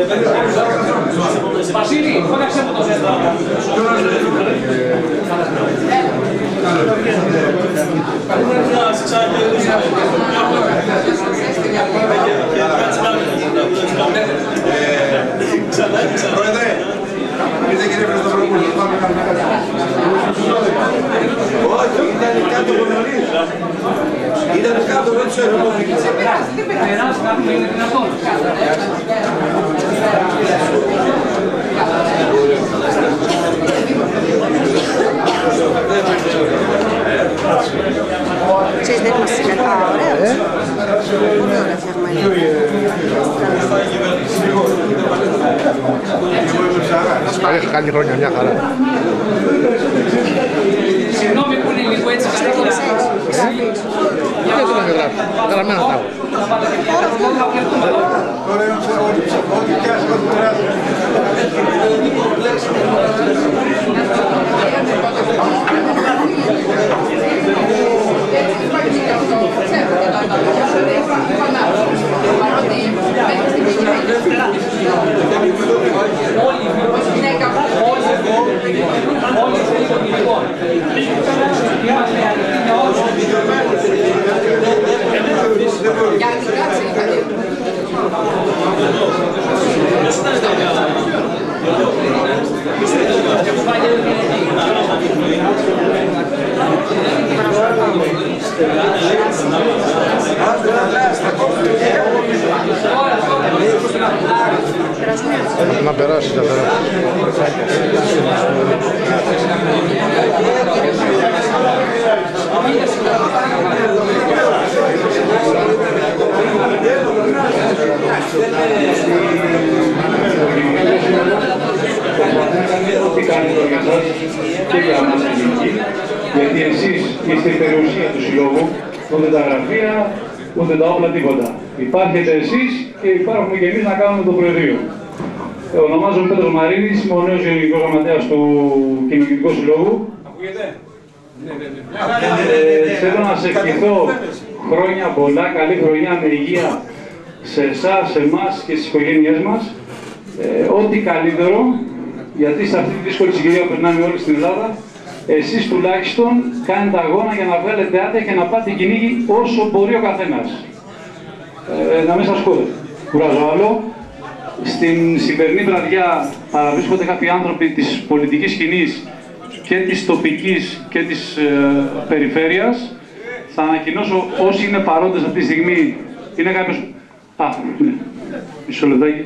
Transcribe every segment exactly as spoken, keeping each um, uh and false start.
Βασίλη, φώναξε μου το ζέστο. Πρόεδρε, ήρθε κύριε Χριστοδρόπουλο, πάμε να κάνουμε κάτι. Όχι, ήταν κάτω από νωρίς. Ήταν κάτω, δεν τους έχω. Σε περάσει, δεν περάσει κάποιο, είναι δυνατόν. Ξέρεις, δεν είμαστε καλά. Ωραίος. Πολύ ωραία φτιαγμένη. Έχει κάνει χρόνια, μια χαρά. Συγγνώμη που είναι λίγο έτσι χαρά. Γιατί να με γράφει, γραμμένα τα έχω. Ό,τι πιάσει, ό,τι περάσει. Να περάσει, να περάσει. Τι κάνετε για σας και για μας ελληνική, γιατί εσείς είστε η περιουσία του συλλόγου, ούτε τα γραφεία, ούτε τα όπλα, τίποτα. Υπάρχετε εσείς και υπάρχουμε και εμείς να κάνουμε το Προεδρείο. Ε, ονομάζομαι Πέτρος Μαρίνης, είμαι ο νέος Γενικός Γραμματέας του Κοινωνικού Συλλόγου. Ακούγεται? Ε, θέλω να σε ευχηθώ χρόνια πολλά, καλή χρονιά με υγεία σε εσάς, σε εμάς και στις οικογένειές μας. Ε, ό,τι καλύτερο, γιατί σε αυτή τη δύσκολη συγκυρία που περνάμε όλοι στην Ελλάδα, εσείς τουλάχιστον κάνετε αγώνα για να βγάλετε άδεια και να πάτε κυνήγι όσο μπορεί ο καθένας. Ε, να μην σας κουράζω άλλο. Στην σημερινή βραδιά παραβρίσκονται κάποιοι άνθρωποι της πολιτικής σκηνής και της τοπικής και της ε, περιφέρειας. Θα ανακοινώσω όσοι είναι παρόντες αυτή τη στιγμή. Είναι κάποιος... Α, ναι. Μισό λεπτάκι.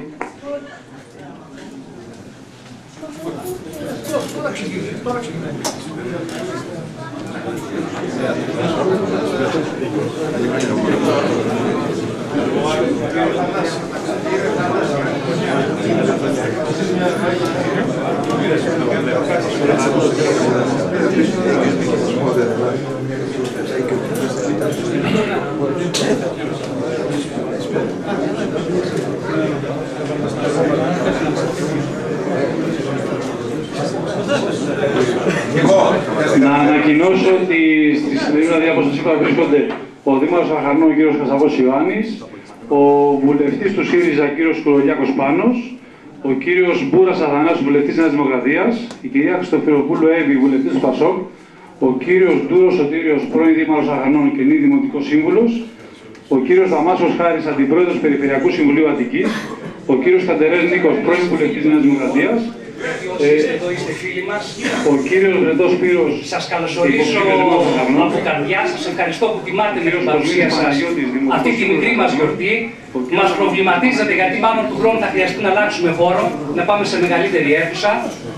Να ανακοινώσω ότι στη σημερινή βραδιά, όπως σας είπα, βρίσκονται ο Δήμαρχος Αχαρνών, ο κύριος Κασαβός Ιωάννης, ο βουλευτής του ΣΥΡΙΖΑ, ο κύριος Κουρολιάκος Πάνος, ο κύριος Μπούρας Αθανάσης, βουλευτής Νέας Δημοκρατίας, η κυρία Χριστοφυροπούλου Εύη, βουλευτής του ΠΑΣΟΚ, ο κύριος Ντούρος Σωτήριος, πρώην Δήμαρχος Αχαρνών και νη Δημοτικός Σύμβουλος, ο κύριος Δαμάσος Χάρης, αντιπρόεδρος Περιφερειακού Συμβουλίου Αττικής, ο κύριος Καντερές Νίκος, πρώην βουλευτής Νέας Δημοκρατίας, Ε, εδώ είστε φίλοι μας. Ο κύριος Βρετός Σπύρος. Σας καλωσορίζω από καρδιά. Σας ευχαριστώ που τιμάτε με την παρουσία σας αυτή τη μικρή μας γιορτή. Μας προβληματίζετε γιατί μάλλον του χρόνου θα χρειαστεί να αλλάξουμε χώρο, να πάμε σε μεγαλύτερη αίθουσα.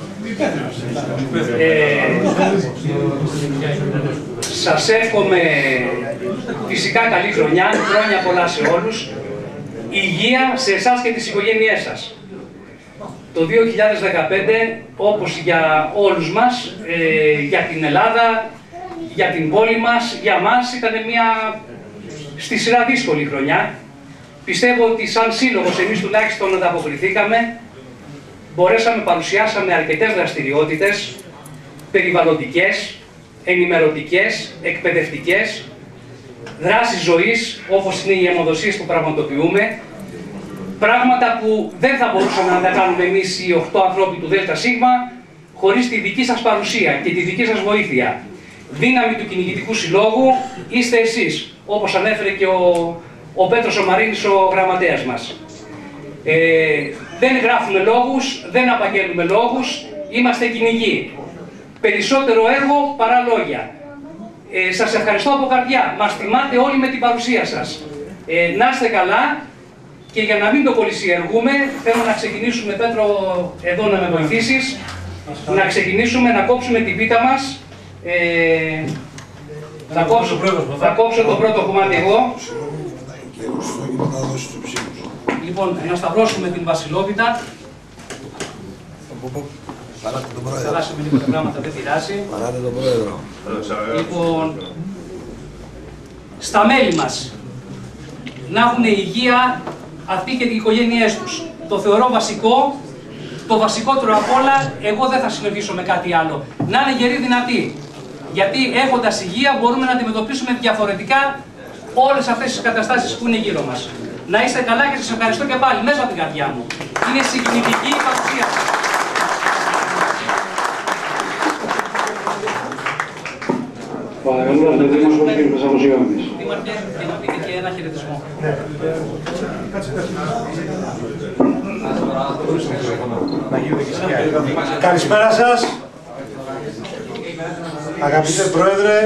Ε, σας εύχομαι φυσικά καλή χρονιά, χρόνια πολλά σε όλους. Υγεία σε εσάς και τις οικογένειές σας. Το δύο χιλιάδες δεκαπέντε, όπως για όλους μας, ε, για την Ελλάδα, για την πόλη μας, για μας ήταν μια στη σειρά δύσκολη χρονιά. Πιστεύω ότι σαν σύλλογος εμείς τουλάχιστον ανταποκριθήκαμε. Μπορέσαμε, παρουσιάσαμε αρκετές δραστηριότητες, περιβαλλοντικές, ενημερωτικές, εκπαιδευτικές, δράσεις ζωής, όπως είναι οι αιμοδοσίες που πραγματοποιούμε, πράγματα που δεν θα μπορούσαμε να τα κάνουμε εμείς οι οχτώ ανθρώποι του ΔΣ χωρίς τη δική σας παρουσία και τη δική σας βοήθεια. Δύναμη του κυνηγητικού συλλόγου είστε εσείς, όπως ανέφερε και ο, ο Πέτρος ο Μαρίνης, ο γραμματέας μας. Ε, δεν γράφουμε λόγους, δεν απαγγέλνουμε λόγους, είμαστε κυνηγοί. Περισσότερο έργο παρά λόγια. Ε, σας ευχαριστώ από καρδιά. Μας τιμάτε όλοι με την παρουσία σας. Ε, να είστε καλά και για να μην το πολυσιεργούμε, θέλω να ξεκινήσουμε, Πέτρο, εδώ να με βοηθήσεις, να ξεκινήσουμε να κόψουμε την πίτα μας. Ε, θα, κόψω, θα κόψω το πρώτο κομμάτι εγώ. Λοιπόν, να σταυρώσουμε την βασιλόπιτα. Θα αλλάσουμε λίγο τα πράγματα, δεν πειράζει. Λοιπόν, στα μέλη μας να έχουν υγεία αυτοί και οι οικογένειές τους. Το θεωρώ βασικό, το βασικότερο απ' όλα, εγώ δεν θα συνεχίσω με κάτι άλλο. Να είναι γεροί δυνατοί. Γιατί έχοντας υγεία μπορούμε να αντιμετωπίσουμε διαφορετικά όλες αυτές τις καταστάσεις που είναι γύρω μας. Να είστε καλά και σας ευχαριστώ και πάλι μέσα από την καρδιά μου. Είναι συγκινητική η παρουσία σας. Παρακαλώ, να δείξουμε τον κύριο Πεσσαβοσιώδης. Δήμαρχε, και να πείτε και ένα χαιρετισμό. Καλησπέρα σας. Αγαπητέ Πρόεδρε,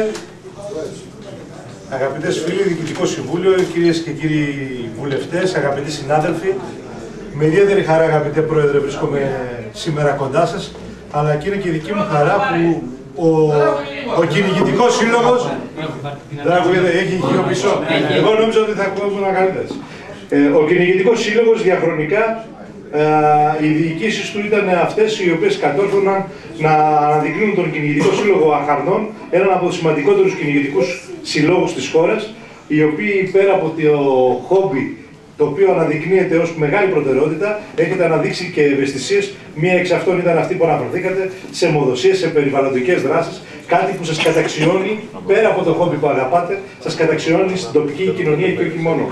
αγαπητές φίλοι, Διοικητικό Συμβούλιο, κυρίες και κύριοι βουλευτές, αγαπητοί συνάδελφοι, με ιδιαίτερη χαρά, αγαπητέ Πρόεδρε, βρίσκομαι σήμερα κοντά σας, αλλά και είναι και δική μου χαρά που ο, ο κυνηγητικός σύλλογος, δεν ακούγεται, έχει γύρω πίσω, εγώ νόμιζα ότι θα ακούγονταν καλύτερες. Ο κυνηγητικός σύλλογος διαχρονικά, οι διοικήσεις του ήταν αυτές οι οποίες κατόρθωναν να αναδεικνύουν τον κυνηγητικό σύλλογο Αχαρνών, έναν από τους σημαντικότερους κυνηγητικούς συλλόγους της χώρας, οι οποίοι πέρα από το χόμπι, το οποίο αναδεικνύεται ως μεγάλη προτεραιότητα, έχετε αναδείξει και ευαισθησίες. Μία εξ αυτών ήταν αυτή που αναφερθήκατε, σε αιμοδοσίες, σε περιβαλλοντικές δράσεις, κάτι που σας καταξιώνει, πέρα από το χόμπι που αγαπάτε, σας καταξιώνει στην τοπική κοινωνία και όχι μόνο.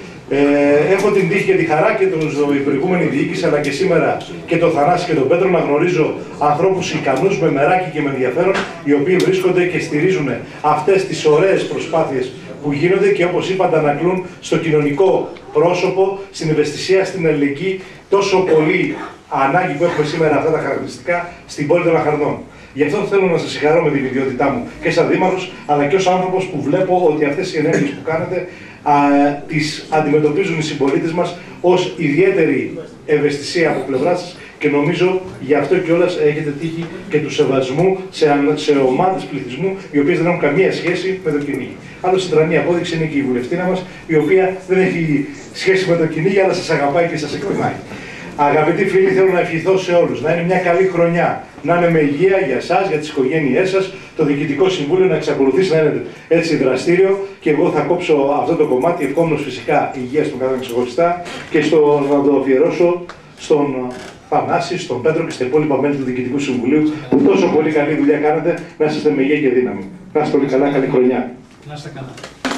Ε, έχω την τύχη και τη χαρά και η προηγούμενη διοίκηση, αλλά και σήμερα και τον Θανάση και τον Πέτρο, να γνωρίζω ανθρώπους ικανούς, με μεράκι και με ενδιαφέρον, οι οποίοι βρίσκονται και στηρίζουν αυτές τις ωραίες προσπάθειες που γίνονται και, όπως είπα, αντανακλούν στο κοινωνικό πρόσωπο, στην ευαισθησία, στην αλληλεγγύη, τόσο πολύ ανάγκη που έχουμε σήμερα αυτά τα χαρακτηριστικά στην πόλη των Αχαρνών. Γι' αυτό θέλω να σας συγχαρώ με την ιδιότητά μου και σαν δήμαρχος, αλλά και ως άνθρωπος που βλέπω ότι αυτές οι ενέργειες που κάνετε α, τις αντιμετωπίζουν οι συμπολίτες μας ως ιδιαίτερη ευαισθησία από πλευρά σας και νομίζω γι' αυτό κιόλας έχετε τύχει και του σεβασμού σε, σε ομάδες πληθυσμού οι οποίες δεν έχουν καμία σχέση με το κυνήγι. Άλλωστε, συντρανή απόδειξη είναι και η βουλευτήνα μας, η οποία δεν έχει σχέση με το κυνήγι, αλλά σας αγαπάει και σας εκτιμάει. Αγαπητοί φίλοι, θέλω να ευχηθώ σε όλους να είναι μια καλή χρονιά, να είναι με υγεία για εσάς, για τις οικογένειές σας, το Διοικητικό Συμβούλιο να εξακολουθήσει να είναι έτσι δραστήριο και εγώ θα κόψω αυτό το κομμάτι, ευχόμενος φυσικά υγεία στον καθένα ξεχωριστά και στο, να το αφιερώσω στον Θανάση, στον Πέτρο και στα υπόλοιπα μέλη του Διοικητικού Συμβουλίου που τόσο πολύ καλή δουλειά κάνετε, να είστε με υγεία και δύναμη. Να είστε πολύ καλά, καλή χρονιά. Να είστε καλά.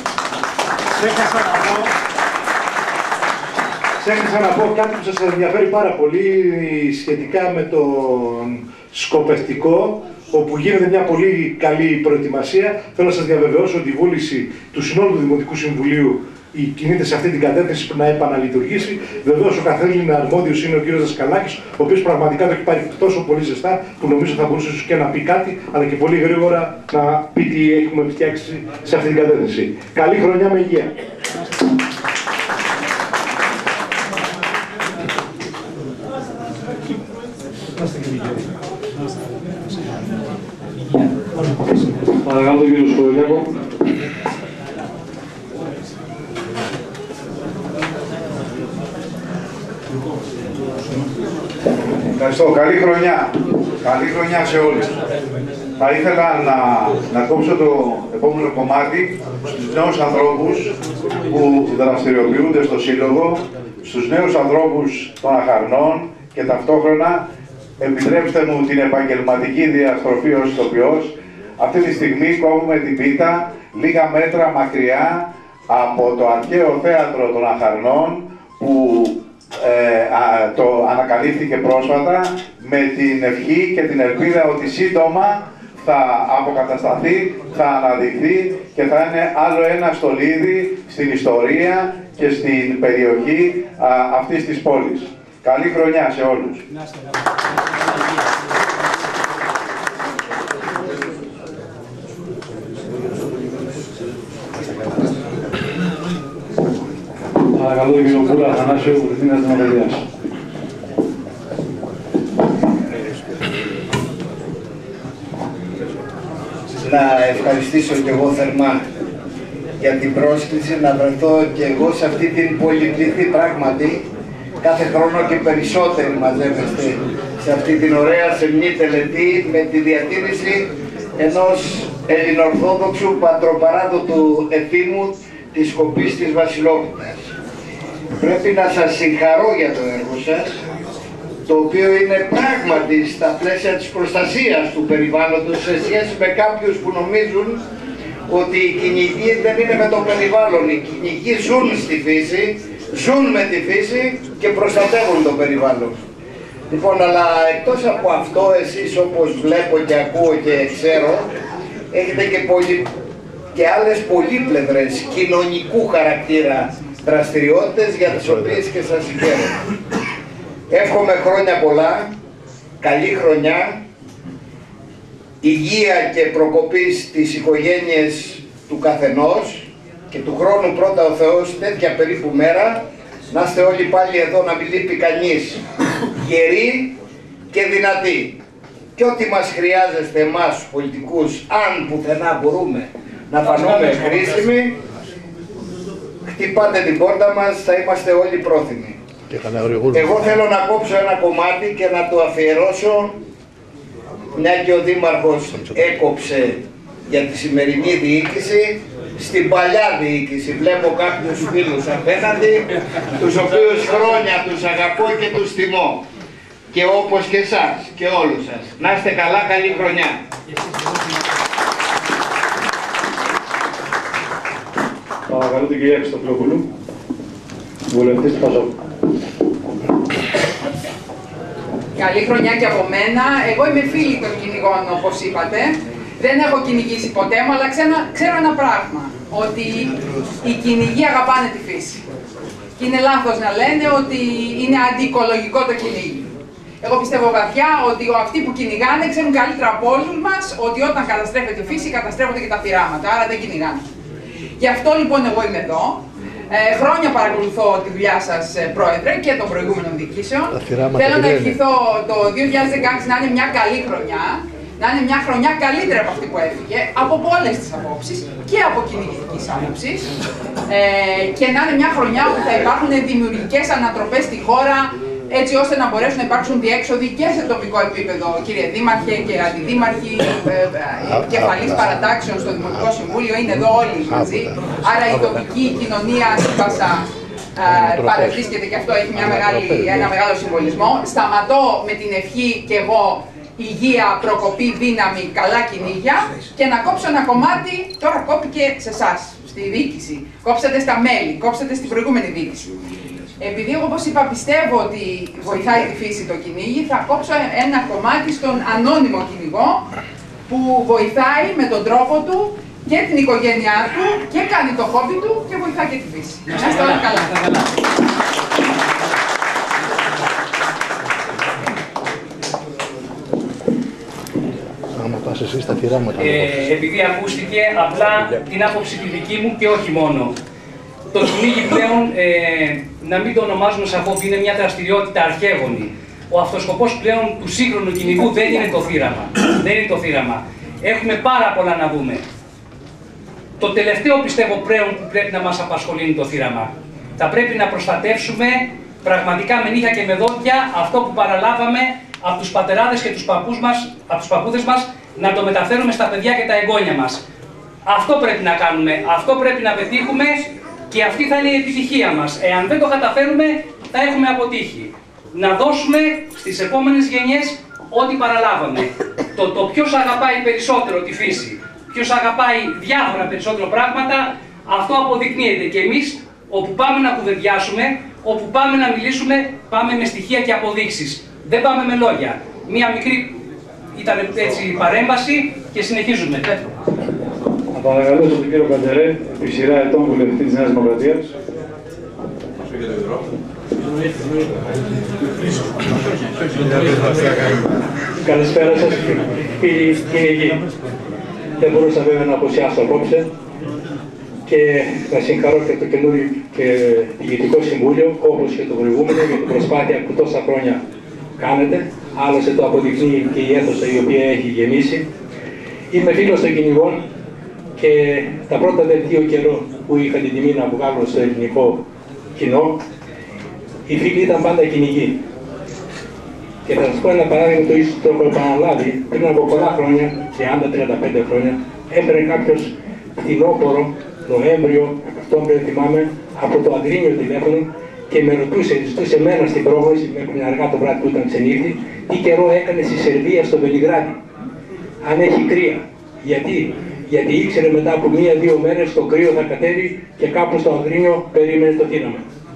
Ξέχασα να πω κάτι που σας ενδιαφέρει πάρα πολύ σχετικά με τον σκοπευτικό, όπου γίνεται μια πολύ καλή προετοιμασία. Θέλω να σας διαβεβαιώσω ότι η βούληση του συνόλου του Δημοτικού Συμβουλίου κινείται σε αυτή την κατεύθυνση που να επαναλειτουργήσει. Βεβαίως ο καθήλυνα αρμόδιος είναι ο κ. Δασκαλάκης, ο οποίος πραγματικά το έχει πάρει τόσο πολύ ζεστά που νομίζω θα μπορούσε και να πει κάτι, αλλά και πολύ γρήγορα να πει τι έχουμε φτιάξει σε αυτή την κατεύθυνση. Καλή χρονιά με υγεία. Παρακαλώ τον κύριο Σκορολιάκο. Ευχαριστώ. Καλή χρονιά. Καλή χρονιά σε όλους. Θα ήθελα να, να κόψω το επόμενο κομμάτι στους νέους ανθρώπους που δραστηριοποιούνται στο Σύλλογο, στους νέους ανθρώπους των Αχαρνών και ταυτόχρονα επιτρέψτε μου την επαγγελματική διαστροφή ως ηθοποιός. Αυτή τη στιγμή κόβουμε την πίτα λίγα μέτρα μακριά από το αρχαίο θέατρο των Αχαρνών που ε, α, το ανακαλύφθηκε πρόσφατα με την ευχή και την ελπίδα ότι σύντομα θα αποκατασταθεί, θα αναδειχθεί και θα είναι άλλο ένα στολίδι στην ιστορία και στην περιοχή α, αυτής της πόλης. Καλή χρονιά σε όλους. Παρακαλώ τον κύριο Μπούλα Αθανάσιο, Βουλευτής της Δημοκρατίας. Να ευχαριστήσω και εγώ θερμά για την πρόσκληση, να βρεθώ και εγώ σε αυτή την πολυπληθή πράγματι. Κάθε χρόνο και περισσότεροι μαζεύεστε σε αυτή την ωραία σεμνή τελετή με τη διατήρηση ενός ελληνοορθόδοξου πατροπαράδοτου εθήμου της Σκοπής της Βασιλόπιτας. Πρέπει να σας συγχαρώ για το έργο σας, το οποίο είναι πράγματι στα πλαίσια της προστασίας του περιβάλλοντος σε σχέση με κάποιους που νομίζουν ότι οι κυνηγοί δεν είναι με το περιβάλλον. Οι κυνηγοί ζουν στη φύση, ζουν με τη φύση και προστατεύουν το περιβάλλον. Λοιπόν, αλλά εκτός από αυτό, εσείς όπως βλέπω και ακούω και ξέρω, έχετε και, πολυ... και άλλες πολύπλευρες κοινωνικού χαρακτήρα δραστηριότητες για τις οποίες και σας συγχαίρω. Εύχομαι χρόνια πολλά, καλή χρονιά, υγεία και προκοπή στις οικογένειες του καθενός και του χρόνου πρώτα ο Θεός τέτοια περίπου μέρα να είστε όλοι πάλι εδώ, να μην λείπει κανείς, γεροί και δυνατοί. Και ό,τι μας χρειάζεστε εμάς τους πολιτικούς, αν πουθενά μπορούμε να φανούμε χρήσιμοι, χτυπάτε την πόρτα μας, θα είμαστε όλοι πρόθυμοι. Εγώ θέλω να κόψω ένα κομμάτι και να το αφιερώσω, μια και ο Δήμαρχος έκοψε για τη σημερινή διοίκηση, στην παλιά διοίκηση. Βλέπω κάποιους φίλους απέναντι, τους οποίους χρόνια τους αγαπώ και τους τιμώ. Και όπως και εσάς και όλους σας. Να είστε καλά, καλή χρονιά. Παρακαλώ την κυρία Χριστοφιλοπούλου, βουλευτής του ΠΑΣΟΚ. Καλή χρονιά και από μένα. Εγώ είμαι φίλη των κυνηγών, όπως είπατε. Δεν έχω κυνηγήσει ποτέ μου, αλλά ξέρω, ξέρω ένα πράγμα. Ότι οι κυνηγοί αγαπάνε τη φύση. Και είναι λάθος να λένε ότι είναι αντιοικολογικό το κυνήγι. Εγώ πιστεύω βαθιά ότι αυτοί που κυνηγάνε ξέρουν καλύτερα από όλους μας ότι όταν καταστρέφεται η φύση, καταστρέφονται και τα πειράματα. Άρα δεν κυνηγάνε. Γι' αυτό λοιπόν εγώ είμαι εδώ. Ε, χρόνια παρακολουθώ τη δουλειά σας, Πρόεδρε, και των προηγούμενων διοικήσεων. Θέλω να ευχηθώ το δύο χιλιάδες δεκαέξι να είναι μια καλή χρονιά, να είναι μια χρονιά καλύτερα από αυτή που έφυγε, από όλες τις απόψεις και από κυνηγητικής άποψης, ε, και να είναι μια χρονιά που θα υπάρχουν δημιουργικές ανατροπές στη χώρα, έτσι ώστε να μπορέσουν να υπάρξουν διέξοδοι και σε τοπικό επίπεδο, κύριε Δήμαρχε και αντιδήμαρχοι, κεφαλής παρατάξεων στο Δημοτικό Συμβούλιο, είναι εδώ όλοι μαζί. Άρα η τοπική κοινωνία σύμπασα παρευρίσκεται και αυτό έχει μια μεγάλη, ένα μεγάλο συμβολισμό. Σταματώ με την ευχή και εγώ υγεία, προκοπή, δύναμη, καλά κυνήγια και να κόψω ένα κομμάτι, τώρα κόπηκε σε εσάς, στη διοίκηση. Κόψατε στα μέλη, κόψατε στην προηγούμενη διοίκηση. Επειδή εγώ, όπως είπα, πιστεύω ότι βοηθάει τη φύση το κυνήγι, θα κόψω ένα κομμάτι στον ανώνυμο κυνηγό που βοηθάει με τον τρόπο του και την οικογένειά του και κάνει το χόμπι του και βοηθάει και τη φύση. Να είστε όλα καλά. Ε, επειδή ακούστηκε απλά την άποψη τη δική μου και όχι μόνο. Το κυνήγι πλέον, ε, να μην το ονομάζουμε σαν χόμπι, είναι μια δραστηριότητα αρχαίγονη. Ο αυτοσκοπός πλέον του σύγχρονου κυνηγού δεν είναι το θύραμα. Δεν είναι το θύραμα. Έχουμε πάρα πολλά να δούμε. Το τελευταίο πιστεύω πλέον που πρέπει να μας απασχολεί είναι το θύραμα. Θα πρέπει να προστατεύσουμε πραγματικά με νύχια και με δόντια αυτό που παραλάβαμε από τους πατεράδες και τους παππούς μας, από τους παππούδες μας, να το μεταφέρουμε στα παιδιά και τα εγγόνια μας. Αυτό πρέπει να κάνουμε, αυτό πρέπει να πετύχουμε. Και αυτή θα είναι η επιτυχία μας. Εάν δεν το καταφέρουμε, θα έχουμε αποτύχει. Να δώσουμε στις επόμενες γενιές ό,τι παραλάβαμε. Το, το ποιος αγαπάει περισσότερο τη φύση, ποιος αγαπάει διάφορα περισσότερο πράγματα, αυτό αποδεικνύεται. Και εμείς, όπου πάμε να κουβεντιάσουμε, όπου πάμε να μιλήσουμε, πάμε με στοιχεία και αποδείξεις. Δεν πάμε με λόγια. Μία μικρή ήταν έτσι παρέμβαση και συνεχίζουμε. Να παρακαλέσω τον κύριο Καντερέ, επί σειρά ετών βουλευτή της Νέας Δημοκρατίας. Καλησπέρα σας, φίλοι κυνηγοί. Δεν μπορούσα βέβαια να αποσιάσω απόψε και να συγχαρώ και το καινούριο και ηγετικό συμβούλιο, όπως και το προηγούμενο, για την προσπάθεια που τόσα χρόνια κάνετε. Άλλωστε το αποδεικνύει και η αίθουσα η οποία έχει γεννήσει. Είμαι φίλος των κυνηγών και τα πρώτα δελτίο καιρό που είχα την τιμή να βγάλω στο ελληνικό κοινό, οι φίλοι ήταν πάντα κυνηγοί. Και θα σας πω ένα παράδειγμα, το ίσως το έχω επαναλάβει. Πριν από πολλά χρόνια, τριάντα με τριάντα πέντε χρόνια, έφερε κάποιος φθινόπωρο, Νοέμβριο, Οκτώβριο, θυμάμαι, από το Αγρίνιο τηλέφωνο και με ρωτούσε, ζητούσε εμένα στην πρόγνωση, μέχρι αργά το βράδυ που ήταν ξενύχτη, τι καιρό έκανε στη Σερβία, στο Βελιγράδι. Αν έχει κρύα. Γιατί? Γιατί ήξερε μετά από μία-δύο μέρες το κρύο θα κατέβει και κάπου στο Αγρίνιο περίμενε το θύραμα.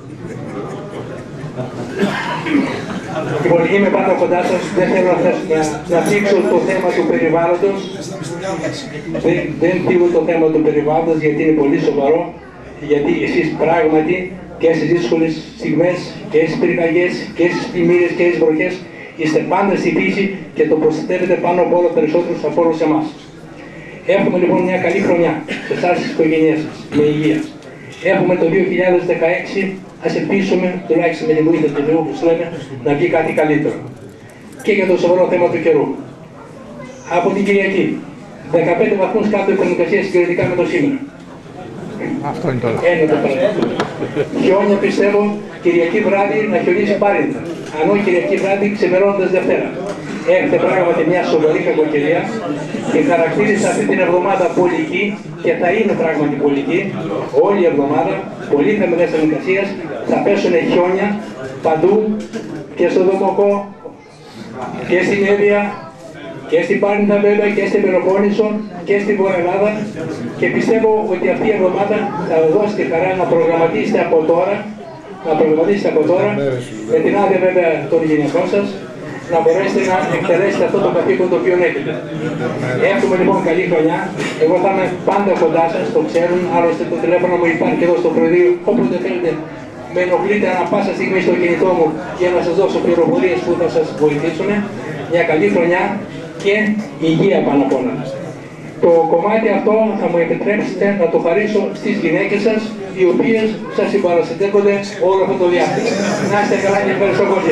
Λοιπόν, είμαι πάντα κοντά σας, δεν θέλω να, να, να θίξω το θέμα του περιβάλλοντος. Δεν, δεν θίγω το θέμα του περιβάλλοντος γιατί είναι πολύ σοβαρό. Γιατί εσείς πράγματι και στις δύσκολες στιγμές και στις πυρκαγιές και στις πλημμύρες και στις βροχές είστε πάντα στη φύση και το προστατεύετε πάνω από όλα περισσότερους από όλους εμάς. Έχουμε λοιπόν μια καλή χρονιά σε εσάς τις οικογένειές σας, με υγεία. Έχουμε το δύο χιλιάδες δεκαέξι, ας ελπίσουμε, τουλάχιστον με τη βοήθεια του Θεού, όπως λέμε, να βγει κάτι καλύτερο. Και για το σοβαρό θέμα του καιρού. Από την Κυριακή, δεκαπέντε βαθμούς κάτω η θερμοκρασία συγκριτικά με το σήμερα. Αυτό είναι τώρα. Ένα το παράδειγμα. Χιόνια πιστεύω Κυριακή βράδυ να χιονίσει πάριντα. Αν όχι Κυριακή βράδυ ξεμερώνοντας Δευτέρα. Έρχεται πράγματι μια σοβαρή κακοκαιρία και χαρακτήρισε αυτή την εβδομάδα πολική και θα είναι πράγματι πολική. Όλη η εβδομάδα, πολύ χαμηλές θερμοκρασίες, θα πέσουν χιόνια παντού και στο Δομοκό και στην Εύβοια και στην Πάρνηθα βέβαια και στην Πελοπόννησο και στην Βόρεια Ελλάδα και πιστεύω ότι αυτή η εβδομάδα θα δώσει τη χαρά να προγραμματίσετε από τώρα, να προγραμματίσετε από τώρα με την άδεια βέβαια των γυναικών σας, να μπορέσετε να εκτελέσετε αυτό το καθήκον το οποίο έχετε. Έχουμε λοιπόν καλή χρονιά. Εγώ θα είμαι πάντα κοντά σας, το ξέρουν. Άλλωστε το τηλέφωνο μου υπάρχει εδώ στο Προεδρείο. Όποτε θέλετε, με ενοχλείτε ανά πάσα στιγμή στο κινητό μου για να σας δώσω πληροφορίες που θα σας βοηθήσουν. Μια καλή χρονιά και υγεία πάνω απ' όλα. Το κομμάτι αυτό θα μου επιτρέψετε να το χαρίσω στις γυναίκες σας, οι οποίες σας συμπαραστατεύονται όλο αυτό το διάστημα. Να είστε καλά και ευχαριστώ πολύ.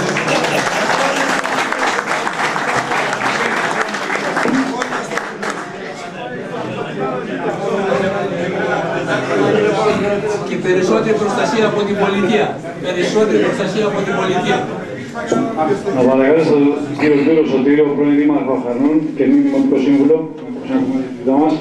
Και περισσότερη προστασία από την πολιτεία. Περισσότερη προστασία από την πολιτεία. Να παρακαλέσω τον κύριο Σπύρο Σωτήριο, πρώην Δήμαρχο Χαρνών και μη Δημοτικό Σύμβουλο, να μας.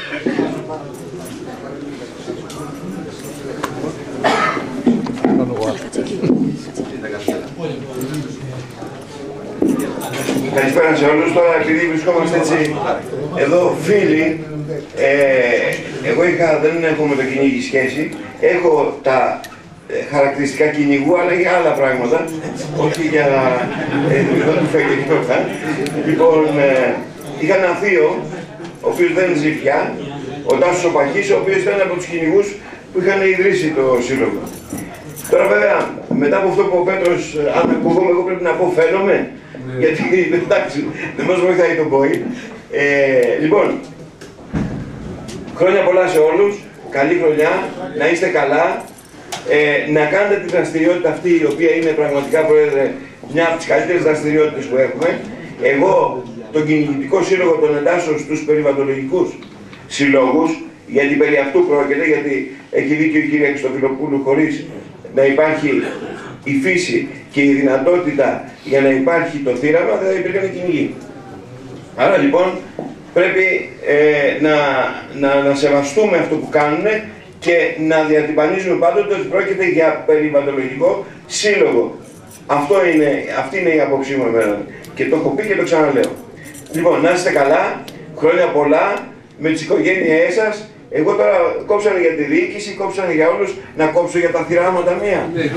Καλησπέρα σε όλους. Τώρα, επειδή βρισκόμαστε έτσι εδώ φίλοι, ε, εγώ είχα, δεν έχω με το κυνήγι σχέση, έχω τα ε, χαρακτηριστικά κυνηγού, αλλά για άλλα πράγματα, όχι για ε, το του φέγγε και αυτά. Λοιπόν, ε, είχα έναν θείο, ο οποίος δεν ζει πια, ο Τάσος ο Παχής, ο οποίος ήταν από τους κυνηγούς που είχαν ιδρύσει το σύλλογο. Τώρα βέβαια, μετά από αυτό που ο Πέτρος, αν ακούγομαι, εγώ πρέπει να πω φαίνομαι, γιατί εντάξει, δεν μας βοηθάει το πόη. Ε, λοιπόν, χρόνια πολλά σε όλους, καλή χρονιά, να είστε καλά, ε, να κάνετε τη δραστηριότητα αυτή, η οποία είναι πραγματικά, Πρόεδρε, μια από τις καλύτερες δραστηριότητες που έχουμε. Εγώ, τον κυνηγητικό σύλλογο τον εντάσσω στους περιβαλλοντολογικούς συλλόγους, γιατί περί αυτού πρόκειται, γιατί έχει δίκιο η κυρία Χριστοφιλοπούλου, χωρίς να υπάρχει η φύση και η δυνατότητα για να υπάρχει το θύραμα, δεν θα υπήρχαν κυνηγοί. Άρα λοιπόν πρέπει ε, να, να, να σεβαστούμε αυτό που κάνουν και να διατυπανίζουμε πάντοτε ότι πρόκειται για περιβαλλοντολογικό σύλλογο. Αυτό είναι, αυτή είναι η απόψη μου εμένα. Και το έχω πει και το ξαναλέω. Λοιπόν, να είστε καλά, χρόνια πολλά, με τις οικογένειές σας, Εγώ τώρα κόψανε για τη διοίκηση, κόψανε για όλους, να κόψω για τα θυράματα μία.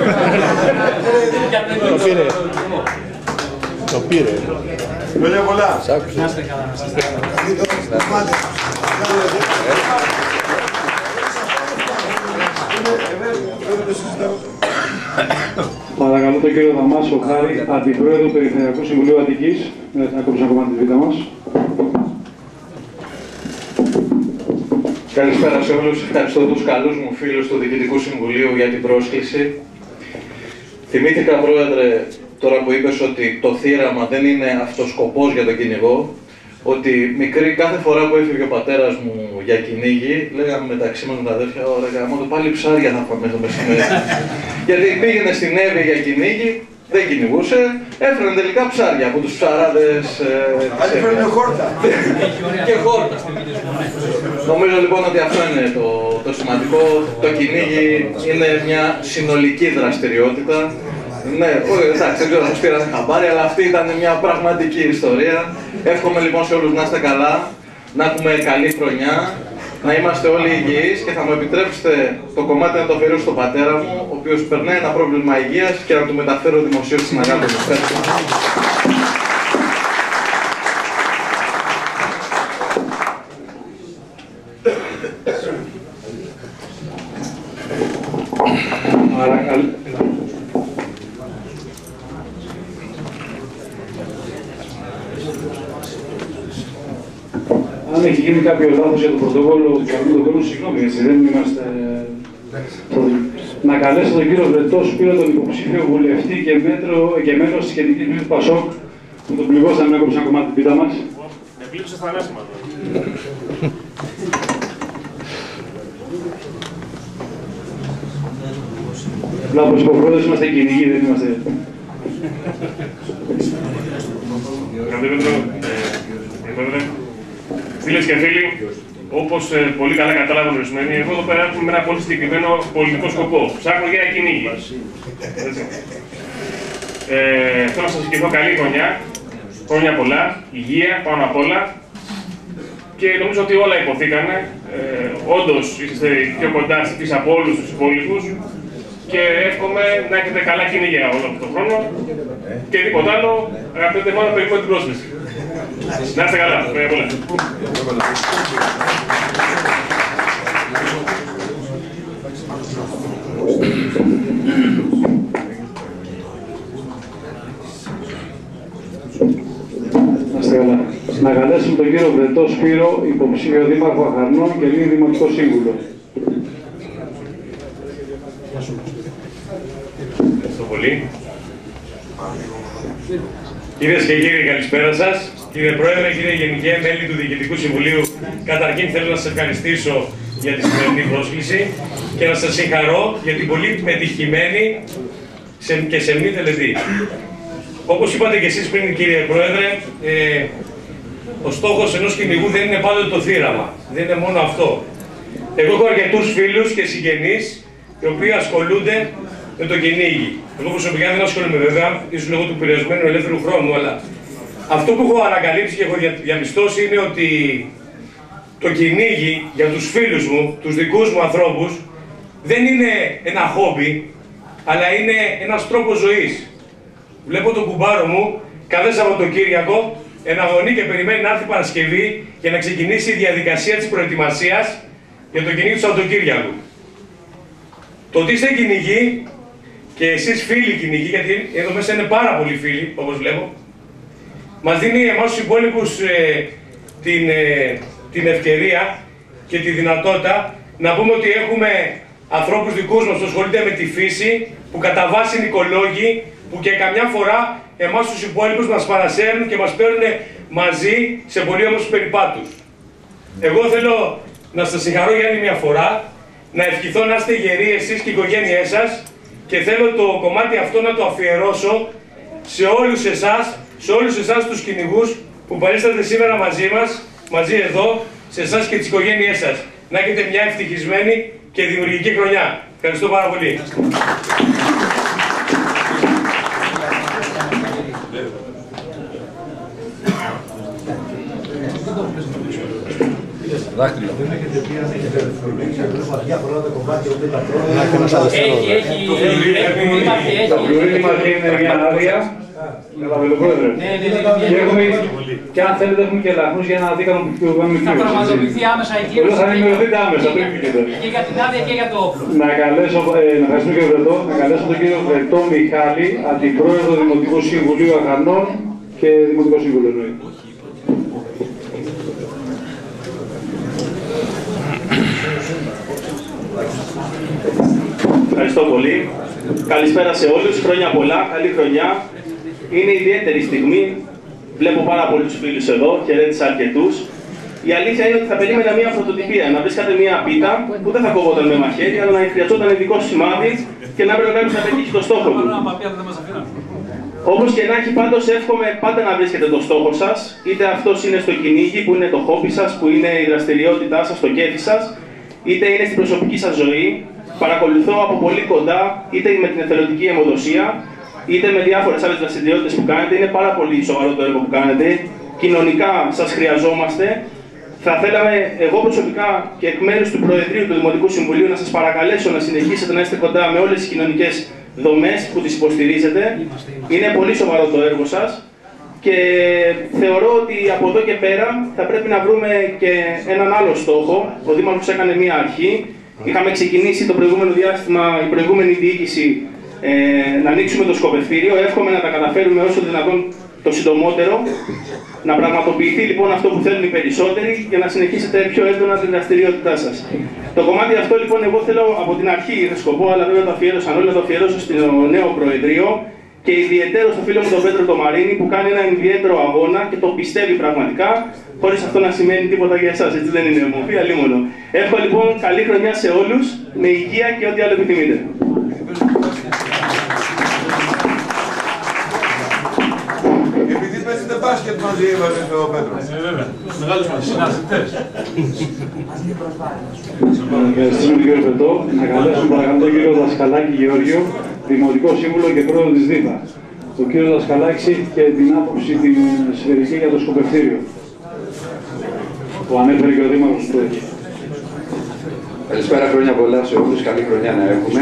Το πήρε. Το πήρε. Χρόνια πολλά. Να είστε καλά, να είστε καλά. Παρακαλώ τον κύριο Δαμάσο Χάρη, Αντιπρόεδρο του Περιφερειακού Συμβουλίου Αττικής, να κόψει ακόμα τη βήτα μας. Καλησπέρα σε όλους. Ευχαριστώ τους καλούς μου φίλους του Διοικητικού Συμβουλίου για την πρόσκληση. Θυμήθηκα, Πρόεδρε, τώρα που είπες ότι το θύραμα δεν είναι αυτός σκοπός για τον κυνηγό, ότι μικρή κάθε φορά που έφυγε ο πατέρας μου για κυνήγι, λέγαμε μεταξύ μας με τα αδέρφια, ωραία γάμο, το πάλι ψάρια θα φάμε το μεσημέρι. Γιατί πήγαινε στην Εύη για κυνήγι, δεν κυνηγούσε, έφεραν τελικά ψάρια από τους ψαράδες. Άλλοι φέρνουν χόρτα. Και χόρτα. Νομίζω λοιπόν ότι αυτό είναι το, το σημαντικό. Το κυνήγι είναι μια συνολική δραστηριότητα. Ναι, εντάξει, δεν ξέρω αν σας πήρατε χαμπάρι, αλλά αυτή ήταν μια πραγματική ιστορία. Εύχομαι λοιπόν σε όλους να είστε καλά, να έχουμε καλή χρονιά, να είμαστε όλοι υγιείς και θα μου επιτρέψετε το κομμάτι να το αφιερώσω στον πατέρα μου, ο οποίος περνάει ένα πρόβλημα υγείας και να του μεταφέρω δημοσίως στην αγάπη μου. Αν έχει γίνει κάποιο λάθος για το πρωτόκολλο, καλούμε τον κόσμο συγγνώμη, έτσι δεν είμαστε... Να καλέσω τον κύριο Βρετό Σπύρο, τον υποψήφιο βουλευτή και, μέτρο, και μέλος της σχετικής μήνης του Πασόκ, που τον πληγώσαμε να κόψει ένα κομμάτι την πίτα μας. Εμπλήξε στα ανάσημα. Απλά όπως είπε ο πρόεδρος, είμαστε κυνηγοί, δεν είμαστε... Φίλες και φίλοι, όπως ε, πολύ καλά κατάλαβαν ορισμένοι, εγώ εδώ πέρα έχουμε ένα πολύ συγκεκριμένο πολιτικό σκοπό. Ψάχνω για ένα κυνήγι. Ε, θέλω να σας ευχηθώ καλή χρονιά, χρόνια πολλά, υγεία πάνω απ' όλα και νομίζω ότι όλα υποθήκανε. Ε, όντως είστε πιο κοντά στις από όλους τους υπόλοιπους και εύχομαι να έχετε καλά κυνήγια όλο αυτό τον χρόνο και τίποτα άλλο, αγαπητέ μόνο περιμένω την πρόσκληση. Να είστε καλά, χρόνια πολλά. Να καλέσουμε τον κύριο Βρετό Σπύρο, υποψήφιο δήμαρχο Αχαρνών και Ελλήνη Δημοτικό Σύμβουλο. Ευχαριστώ πολύ. Κυρίες και κύριοι, καλησπέρα σας. Κύριε Πρόεδρε, κύριε Γενικέ, μέλη του Διοικητικού Συμβουλίου, καταρχήν θέλω να σας ευχαριστήσω για τη σημερινή πρόσκληση και να σας συγχαρώ για την πολύ πετυχημένη και σεμνή τελετή. Όπως είπατε και εσείς πριν, κύριε Πρόεδρε, ε, ο στόχος ενός κυνηγού δεν είναι πάντοτε το θύραμα. Δεν είναι μόνο αυτό. Εγώ έχω αρκετούς φίλους και συγγενείς οι οποίοι ασχολούνται με το κυνήγι. Εγώ προσωπικά δεν ασχολούμαι βέβαια, ίσως λόγω του περιορισμένου ελεύθερου χρόνου, αλλά αυτό που έχω ανακαλύψει και έχω διαπιστώσει είναι ότι το κυνήγι για τους φίλους μου, τους δικούς μου ανθρώπους, δεν είναι ένα χόμπι, αλλά είναι ένας τρόπος ζωής. Βλέπω τον κουμπάρο μου κάθε Σαββατοκύριακο εναγωνεί και περιμένει να έρθει Παρασκευή για να ξεκινήσει η διαδικασία της προετοιμασίας για το κυνήγι του Σαββατοκύριακου. Το ότι είστε κυνηγοί και εσείς φίλοι κυνηγοί, γιατί εδώ μέσα είναι πάρα πολλοί φίλοι, όπως βλέπω, μας δίνει εμάς τους υπόλοιπους ε, την, ε, την ευκαιρία και τη δυνατότητα να πούμε ότι έχουμε ανθρώπους δικούς μας που ασχολούνται με τη φύση, που κατά βάση είναι οικολόγοι, που και καμιά φορά εμάς τους υπόλοιπους μας παρασέρνουν και μας παίρνουν μαζί σε πολύ όμορφους περιπάτους. Εγώ θέλω να σας συγχαρώ για άλλη μια φορά, να ευχηθώ να είστε γεροί εσείς και οι οικογένειές σας και θέλω το κομμάτι αυτό να το αφιερώσω σε όλους εσάς, σε όλους εσάς τους κυνηγούς που παρίσταται σήμερα μαζί μας, μαζί εδώ, σε εσάς και τις οικογένειές σας. Να έχετε μια ευτυχισμένη και δημιουργική χρονιά. Ευχαριστώ πάρα πολύ. Δάχτυλο. Δεν έχετε πει αν έχετε διάφορα τα κομμάτια ούτε τα Έχει, έχει, το πλουρίμαρχη είναι μια άδεια. Καταλαβαίνετε. Και έχουμε, και αν θέλετε, έχουμε και λαχνούς για ένα δίκανο που πιούμε. Θα πραγματοποιηθεί άμεσα η κύρωση. Θα ενημερωθείτε άμεσα, πριν φύγετε. Και για την άδεια και για το όπλο. Να καλέσω, ε, να ευχαριστούμε κύριο Βρετό, να καλέσω τον κύριο Βρετό Μιχάλη, αντιπρόεδρο Δημοτικού Συμβουλίου Αχαρνών και Δημοτικό Σύμβουλο εννοεί. Ευχαριστώ πολύ. Καλησπέρα σε όλους. Χρόνια πολλά. Καλή χρονιά. Είναι ιδιαίτερη στιγμή. Βλέπω πάρα πολλούς φίλους εδώ. Χαιρέτησα αρκετούς. Η αλήθεια είναι ότι θα περίμενα μια πρωτοτυπία. Να βρίσκατε μια πίτα που δεν θα κοβόταν με μαχαίρι, αλλά να χρειαζόταν ειδικό σημάδι και να έπρεπε κάποιος να πετύχει το στόχο του. Όπως και να έχει, πάντως εύχομαι πάντα να βρίσκετε το στόχο σας. Είτε αυτός είναι στο κυνήγι, που είναι το χόμπι σας, που είναι η δραστηριότητά σας, το κέφι σας, είτε είναι στην προσωπική σας ζωή. Παρακολουθώ από πολύ κοντά, είτε με την εθελοντική αιμοδοσία, είτε με διάφορες άλλες δραστηριότητες που κάνετε. Είναι πάρα πολύ σοβαρό το έργο που κάνετε. Κοινωνικά σας χρειαζόμαστε. Θα θέλαμε, εγώ προσωπικά και εκ μέρους του Προεδρείου του Δημοτικού Συμβουλίου, να σας παρακαλέσω να συνεχίσετε να είστε κοντά με όλες τις κοινωνικές δομές που τις υποστηρίζετε. Είναι πολύ σοβαρό το έργο σας και θεωρώ ότι από εδώ και πέρα θα πρέπει να βρούμε και έναν άλλο στόχο. Ο Δήμαρχος έκανε μία αρχή. Είχαμε ξεκινήσει το προηγούμενο διάστημα, η προηγούμενη διοίκηση, ε, να ανοίξουμε το σκοπευτήριο. Εύχομαι να τα καταφέρουμε όσο δυνατόν το συντομότερο. Να πραγματοποιηθεί λοιπόν αυτό που θέλουν οι περισσότεροι και να συνεχίσετε πιο έντονα την δραστηριότητά σας. Το κομμάτι αυτό λοιπόν, εγώ θέλω από την αρχή, είχα σκοπό, αλλά βέβαια το αφιέρωσαν όλοι, να το αφιερώσω στο νέο Προεδρείο και ιδιαίτερο στο φίλο μου τον Πέτρο το Μαρίνη, που κάνει έναν ιδιαίτερο αγώνα και το πιστεύει πραγματικά, χωρίς αυτό να σημαίνει τίποτα για εσάς, έτσι δεν είναι μορφή, αλλήμονο. Εύχομαι λοιπόν καλή χρονιά σε όλους, με υγεία και ό,τι άλλο επιθυμείτε. Επειδή παίζετε μπάσκετ μαζί, είπατε το Πέτρο. Ε, βέβαια. Μεγάλους μας συναθητές. Ευχαριστούμε τον κύριο Πετώ. Να καλέσουμε παρακαλώ τον κύριο Δασκαλάκη Γεώργιο, Δημοτικό Σύμβουλο και Πρόεδρο της ΔΥΠΑ. Ο κύριος Δασκαλάκης έχει και την άποψη την σφαιρική για το σκοπευτήριο, που ανέφερε και ο Δήμαρχος του. Καλησπέρα, χρόνια πολλά σε όλους. Καλή χρονιά να έχουμε.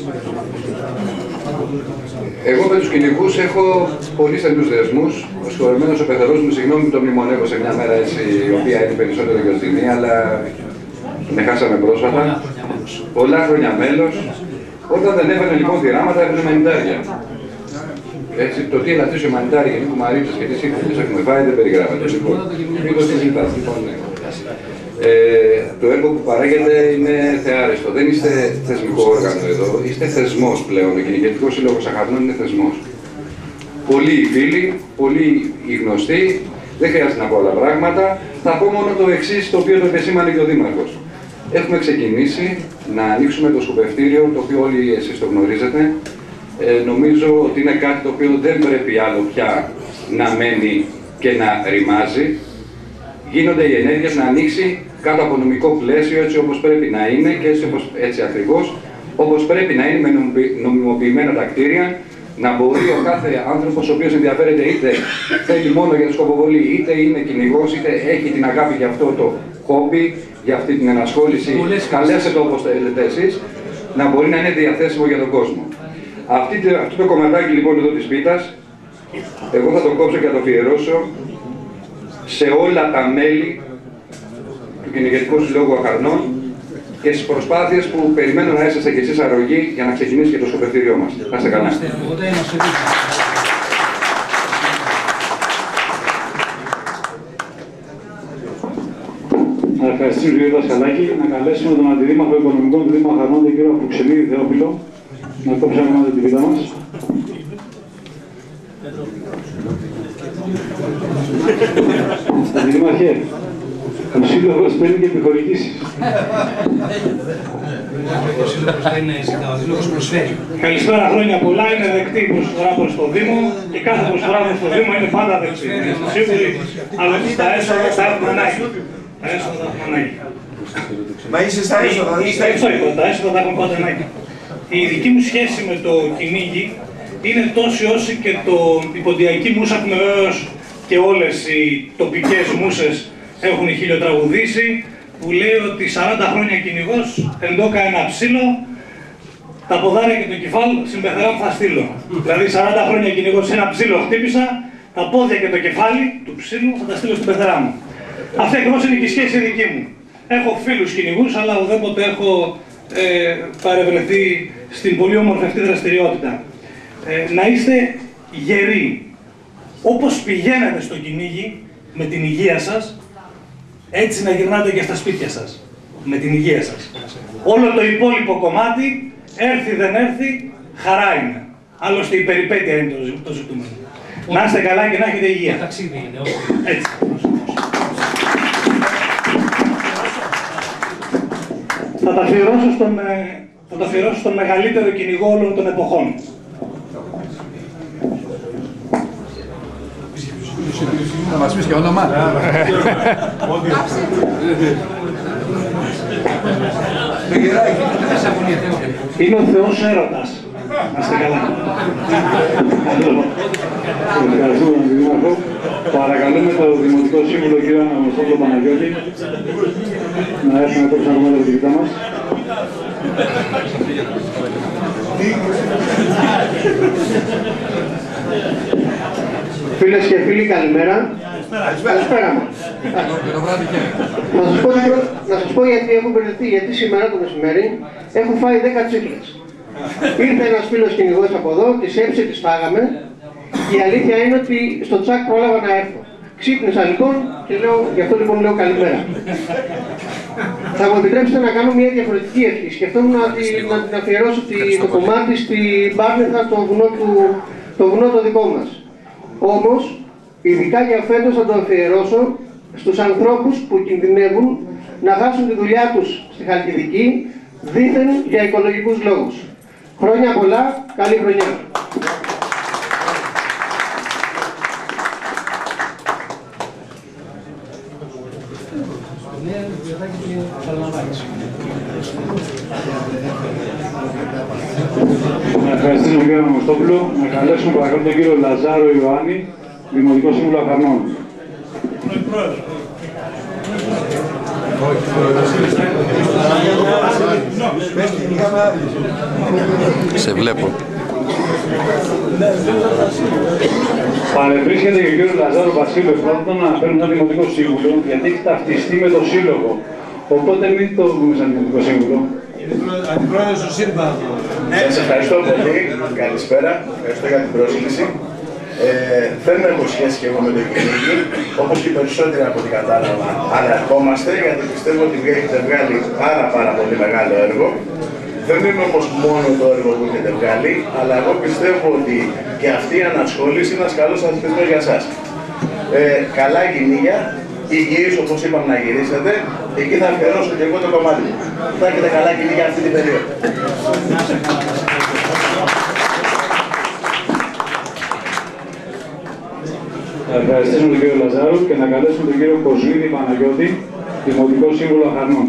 Εγώ με τους κυνηγούς έχω πολύ στενούς δεσμούς. Ο συγχωρεμένος ο πεθερός μου, συγγνώμη που το μνημονεύω σε μια μέρα έτσι, η οποία είναι περισσότερο γιορτινή, αλλά με χάσαμε πρόσφατα. Πολλά χρόνια μέλος. Όταν δεν έβαινε λοιπόν θυράματα, έβαινε μανιτάρια. Έτσι, το τι ελαφρύσει ο μανιτάρι και Νίκου Μαρίτης και τι σύμφωνες έχουμε φάει δεν περιγράφεται. Λοιπόν, μην το συζητάς. Λοιπόν, ναι. Ε, το έργο που παράγεται είναι θεάρεστο. Δεν είστε θεσμικό όργανο εδώ, είστε θεσμός πλέον. Ο Κυνηγετικός Σύλλογος Αχαρνών είναι θεσμός. Πολλοί οι φίλοι, πολλοί οι γνωστοί, δεν χρειάζεται να πω άλλα πράγματα. Θα πω μόνο το εξής, το οποίο το επεσήμανε και ο Δήμαρχος. Έχουμε ξεκινήσει να ανοίξουμε το σκοπευτήριο, το οποίο όλοι εσείς το γνωρίζετε. Ε, νομίζω ότι είναι κάτι το οποίο δεν πρέπει άλλο πια να μένει και να ρημάζει. Γίνονται οι ενέργειες να ανοίξει κάτω από νομικό πλαίσιο, έτσι όπως πρέπει να είναι και έτσι, όπως, έτσι ακριβώς όπως πρέπει να είναι με νομιμοποιημένα τα κτίρια, να μπορεί ο κάθε άνθρωπος ο οποίος ενδιαφέρεται είτε θέλει μόνο για τη σκοποβολή, είτε είναι κυνηγός, είτε έχει την αγάπη για αυτό το χόμπι, για αυτή την ενασχόληση, καλέστε το όπως θέλετε εσείς, να μπορεί να είναι διαθέσιμο για τον κόσμο. Αυτή, αυτό το κομματάκι λοιπόν εδώ της πίτας, εγώ θα το κόψω και θα το αφιερώσω σε όλα τα μέλη του Κυνηγετικού Συλλόγου Αχαρνών και στις προσπάθειες που περιμένω να είσαστε και εσείς αρρωγοί για να ξεκινήσει και το σκοπευτήριό μας. Να είστε καλά. Να ευχαριστήσουμε τον κύριο Δασκαλάκη, να καλέσουμε τον Αντιδήμαρχο Οικονομικών του Δήμου Αχαρνών, τον κύριο Φουξενίδη Θεόφιλο, να κόψουμε μαζί την πίτα μας. Αντιδήμαρχε, ο Σύλλογος παίρνει και επιχορηγήσεις. Ο Σύλλογος δεν είναι ζητά, ο Σύλλογος προσφέρει. Καλησπέρα, χρόνια πολλά. Είναι δεκτή η προσφορά προς το Δήμο και κάθε προσφορά προς το Δήμο είναι πάντα δεκτή. Σίγουροι, αλλά τα έσοδα τα έχουμε ανάγκη. Τα έσοδα τα έχουμε ανάγκη. Μα είσαι στα έσοδα, Στα έσοδα, τα έσοδα τα έχουμε πάντα ανάγκη. Η δική μου σχέση με το κυνήγι είναι τόση όσο και το υποντιακή μουσα που βεβαίως και όλες οι τοπικές μουσες έχουν χιλιοτραγουδήσει. που λέει ότι σαράντα χρόνια κυνηγός, εντόκα ένα ψήλο, τα ποδάρια και το κεφάλι στην πεθερά μου θα στείλω. Δηλαδή σαράντα χρόνια κυνηγός, ένα ψήλο χτύπησα, τα πόδια και το κεφάλι του ψήλου θα τα στείλω στην πεθερά μου. Αυτή ακριβώς είναι και η σχέση δική μου. Έχω φίλους κυνηγούς, αλλά ουδέποτε έχω ε, παρευρεθεί στην πολύ όμορφη αυτή δραστηριότητα. Ε, να είστε γεροί. Όπως πηγαίνετε στο κυνήγι με την υγεία σας, έτσι να γυρνάτε και στα σπίτια σας, με την υγεία σας. Όλο το υπόλοιπο κομμάτι, έρθει δεν έρθει, χαρά είναι. Άλλωστε η περιπέτεια είναι το, το ζητούμενο. Να είστε καλά και να έχετε υγεία. Έτσι. Θα τα αφιερώσω στον, θα τα αφιερώσω στον μεγαλύτερο κυνηγό όλων των εποχών. Να μας πεις και όνομα. Είναι ο Θεός έρωτας. Να είστε καλά. Ευχαριστούμε τον Δήμαρχο. Παρακαλούμε το Δημοτικό Σύμβουλο κύριο Αναγνωστόπουλο Παναγιώτη να έρθει να κόψει ακόμα τα διοικητά μας. Φίλες και φίλοι, καλημέρα. Καλησπέρα μας. Να σας πω, να σας πω γιατί έχω μπερδευτεί, γιατί σήμερα το μεσημέρι έχω φάει δέκα τσίκλες. Ήρθε ένας φίλος κυνηγός από εδώ, τις έψε, τις φάγαμε. Η αλήθεια είναι ότι στο τσάκ πρόλαβα να έρθω. Ξύπνησα λοιπόν και λέω, γι' αυτό λοιπόν λέω καλημέρα. Θα μου επιτρέψετε να κάνω μια διαφορετική ευχή. Σκεφτόμουν να, να την αφιερώσω το κομμάτι στην Πάρνηθα, στο βουνό, του, το βουνό το δικό μας. Όμως, ειδικά για φέτος θα το αφιερώσω στους ανθρώπους που κινδυνεύουν να χάσουν τη δουλειά τους στη Χαλκιδική, δήθεν για οικολογικούς λόγους. Χρόνια πολλά, καλή χρονιά. Να ευχαριστήσουμε τον κύριο Αναγνωστόπουλο, να καλέσουμε παρακαλώ τον κύριο Λαζάρο Ιωάννη, Δημοτικό Σύμβουλο Αχαρνών. Σε βλέπω. Παρευρίσκεται και ο κύριος Λαζάρο Βασίλου, πρώτον να παίρνουμε ένα Δημοτικό Σύμβουλο, γιατί έχει ταυτιστεί με το Σύλλογο. Οπότε μην το δούμε σαν Δημοτικό Σύμβουλο. Αντιπρόεδρος του ΣΥΡΠΑ. Ναι, σας ευχαριστώ πολύ. Καλησπέρα. Ευχαριστώ για την πρόσκληση. Ε, δεν έχω σχέση και εγώ με το κυνήγι, όπως και περισσότεροι από ό,τι κατάλαβα. Αλλά ερχόμαστε γιατί πιστεύω ότι έχετε βγάλει πάρα πάρα πολύ μεγάλο έργο. Δεν είναι όμως μόνο το έργο που έχετε βγάλει, αλλά εγώ πιστεύω ότι και αυτή η ανασχόληση είναι ένας καλός αθλητισμός για εσάς. Ε, καλά κυνήγια, υγιείς όπως είπαμε να γυρίσετε, εκεί θα αφιερώσω και εγώ το κομμάτι μου. Θα έχετε καλά κυνήγια αυτή την περίοδο. Θα ευχαριστήσουμε τον κύριο Λαζάρου και να καλέσουμε τον κύριο Κοζουίδη Παναγιώτη, Δημοτικό Σύμβουλο Αχαρνών.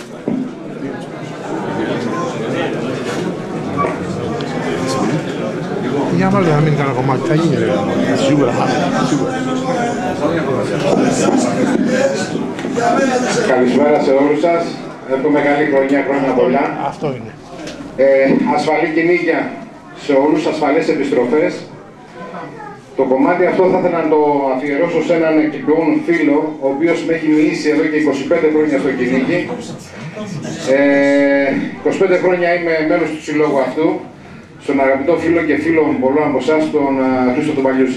Για μάλλον να μην κάνω κομμάτι, θα γίνει ρε, σίγουρα θα Καλησπέρα σε όλους σας. Εύχομαι καλή χρονιά, χρόνια πολλά. Αυτό είναι. Ε, ασφαλή κυνήγια σε όλους, ασφαλές επιστροφές. Το κομμάτι αυτό θα ήθελα να το αφιερώσω σε έναν εκλογόν φίλο, ο οποίος με έχει μοιήσει εδώ και είκοσι πέντε χρόνια στο κυνήγι. Ε, είκοσι πέντε χρόνια είμαι μέλος του συλλόγου αυτού. Στον αγαπητό φίλο και φίλο πολλών από εσάς, τον uh, Χρήστο τον Παλιούση.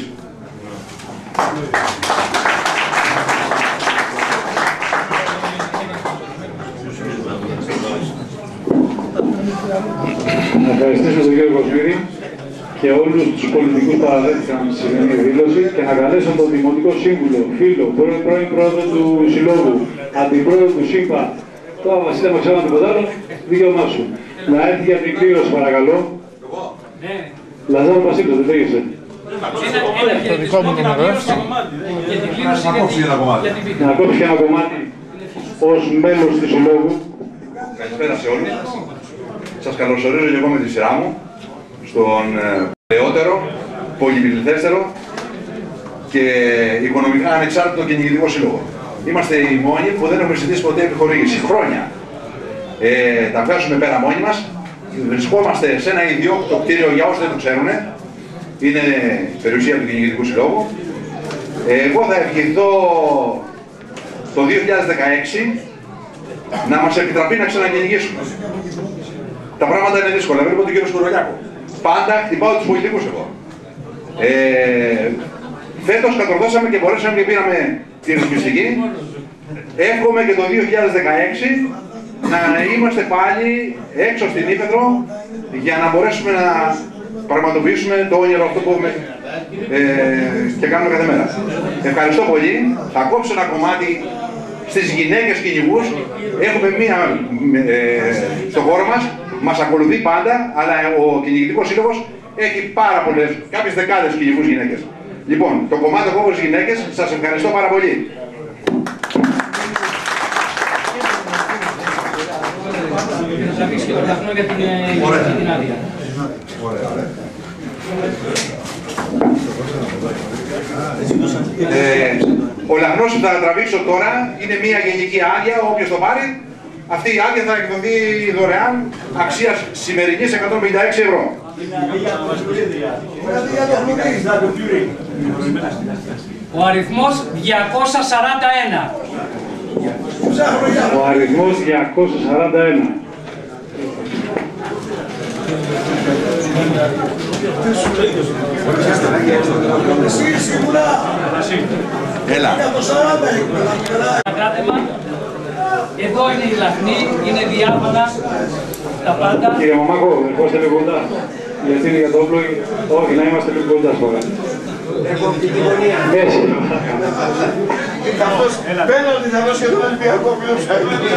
Να ευχαριστήσω τον κύριο Κοσμήρη και όλους τους πολιτικούς που παραδέχτηκαν στη σημερινή δήλωση και να καλέσω τον Δημοτικό Σύμβουλο, φίλο, πρώην πρόεδρο του Συλλόγου, αντιπρόεδρο του ΣΥΠΑ, τώρα Βασίλη, μα ξέρω τίποτα άλλο, δικαίωμά σου. Να έρθει για την κλήρωση, παρακαλώ. Λαζάρο Βασίλη, δεν φύγεσαι. Το δικό μου νούμερο. Να κόψει ένα κομμάτι. Να κόψει ένα κομμάτι ως μέλος του Συλλόγου. Καλησπέρα σε όλους. Σας καλωσορίζω και εγώ με τη σειρά μου στον παλαιότερο, πολυπληθέστερο και οικονομικά ανεξάρτητο κυνηγητικό σύλλογο. είμαστε οι μόνοι που δεν έχουμε ζητήσει ποτέ επιχορήγηση. Χρόνια. Ε, τα βγάζουμε πέρα μόνοι μας. Βρισκόμαστε σε ένα ιδιόκτητο κτίριο, για όσοι δεν το ξέρουν. Είναι περιουσία του Κυνηγητικού Συλλόγου. Ε, εγώ θα ευχηθώ το δύο χιλιάδες δεκαέξι να μας επιτραπεί να ξανακυνηγήσουμε. Τα πράγματα είναι δύσκολα. Βλέπω τον κύριο Σκουρολιάκο. Πάντα χτυπάω τους πολιτικούς εγώ. Ε, φέτος κατορθώσαμε και μπορέσαμε και πήραμε τη ρυθμιστική. Εύχομαι και το δύο χιλιάδες δεκαέξι να είμαστε πάλι έξω στην Ύπαιθρο για να μπορέσουμε να πραγματοποιήσουμε το όνειρο αυτό που έχουμε ε, και κάνουμε κάθε μέρα. Ευχαριστώ πολύ. Θα κόψω ένα κομμάτι στις γυναίκες κυνηγούς. Έχουμε μία ε, στο χώρο μας, μας ακολουθεί πάντα, αλλά ο Κυνηγητικός Σύλλογος έχει πάρα πολλές, κάποιες δεκάδες κυνηγούς γυναίκες. Λοιπόν, το κομμάτι από τις γυναίκες, σας ευχαριστώ πάρα πολύ. Ε, ο λαχνός που θα τραβήξω τώρα είναι μια γενική άδεια, όποιος το πάρει. Αυτή η άδεια θα εκδοθεί δωρεάν αξίας σημερινής εκατόν πενήντα έξι ευρώ. Ο αριθμός διακόσια σαράντα ένα. Ο αριθμός διακόσια σαράντα ένα. Έλα. Εδώ είναι η λαχνή, είναι διάφανα τα πάντα. Κύριε Μαμάκο, ερχόστε λίγο κοντά. Γιατί είναι για το όπλο, όχι, να είμαστε λίγο κοντά τώρα. Εγώ από την κοινωνία. Έτσι. Καθώς πέναλτι θα δώσει τον Ολυμπιακό πλούσιο.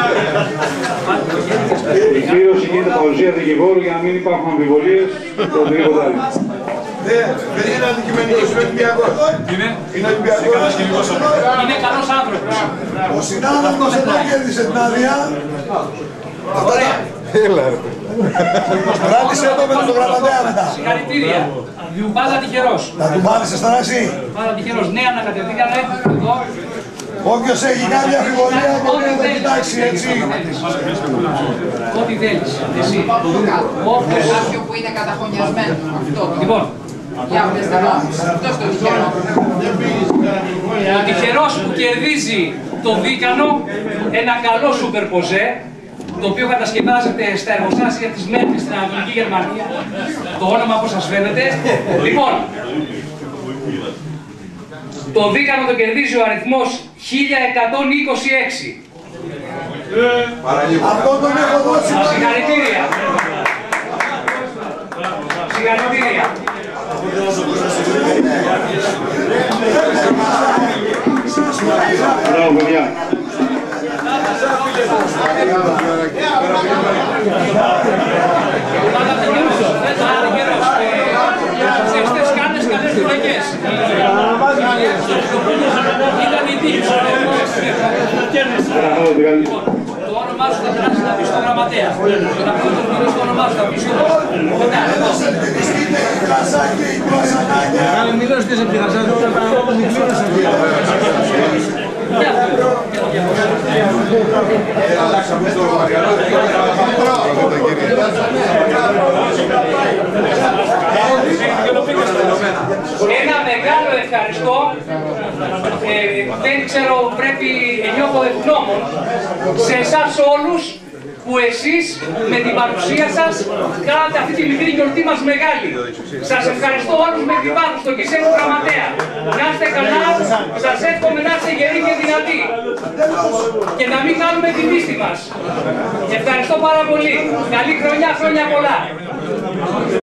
Η κλήρωση γίνεται παρουσία δικηγόρου για να μην υπάρχουν αμφιβολίες και οτιδήποτε άλλο. Δεν είναι αντικειμενικός, είναι Ολυμπιακός. Είναι. Είναι Ολυμπιακός. Είναι καλός άνθρωπος. Ο συνάδελφος εδώ κέρδισε την άδεια. Ωραία. Έλα ρε. Κράτησε εδώ με τον γραμματέα μετά. Συγχαρητήρια. Πάντα τυχερός. Να του μάθεις τώρα εσύ. Πάντα τυχερός. Ναι, ανακατευθήκανε εδώ. Όποιος έχει κάποια αμφιβολία μπορεί να το κοιτάξει έτσι. Ό,τι θέλεις. Εσύ. Κάποιο που είναι καταχωνιασμένο. Αυτό. Λοιπόν. Για πες το νόμος. Αυτό το τυχερό. Ο τυχερός που κερδίζει το δίκανο, ένα καλό σούπερ ποζέ, το οποίο κατασκευάζεται στα εργοστάσια της Μέρκελ στην Ανατολική Γερμανία. Το όνομα πώς σας φαίνεται. Λοιπόν, το δίκανο το κερδίζει ο αριθμός χίλια εκατόν είκοσι έξι. Αυτό τον έχω δώσει. Συγχαρητήρια. Συγχαρητήρια. Μπράβο, παιδιά. Αυτές κάνεις καλές δουλειές. Ήταν η τύχη. Το όνομά σου θα περάσει να πεις στο γραμματέα. Να πεις το φίλο στο όνομά σου, θα πεις εδώ. Μεγάλη μιλός και σε πειρασά, δεν θα πάω από την κλήρωση. Ένα μεγάλο ευχαριστώ, ε, δεν ξέρω, πρέπει, νιώθω ευγνώμων σε εσάς όλους που εσείς με την παρουσία σας κάνατε αυτή τη μικρή γιορτή μας μεγάλη. Σας ευχαριστώ όλους με την βάθος στον Κισέκο Γραμματέα. Να είστε καλά, σας εύχομαι να είστε γεροί και δυνατοί και να μην κάνουμε την πίστη μας. Ευχαριστώ πάρα πολύ. Καλή χρονιά, χρόνια πολλά.